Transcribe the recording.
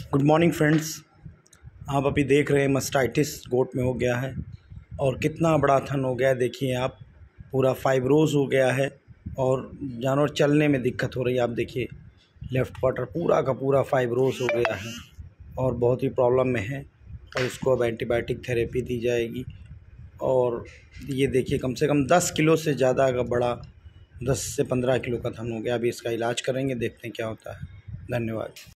Good morning friends. आप अभी देख रहे हैं मास्टाइटिस गोट में हो गया है और कितना बड़ा थन हो गया है। देखिए आप, पूरा फाइब्रोज हो गया है और जानवर चलने में दिक्कत हो रही है। आप देखिए लेफ़्ट क्वार्टर पूरा का पूरा फाइब्रोज हो गया है और बहुत ही प्रॉब्लम में है और इसको अब एंटीबायोटिक थेरेपी दी जाएगी। और ये देखिए कम से कम 10 किलो से ज़्यादा का बड़ा 10 से 15 किलो का थन हो गया। अभी इसका इलाज करेंगे, देखते हैं क्या होता है। धन्यवाद।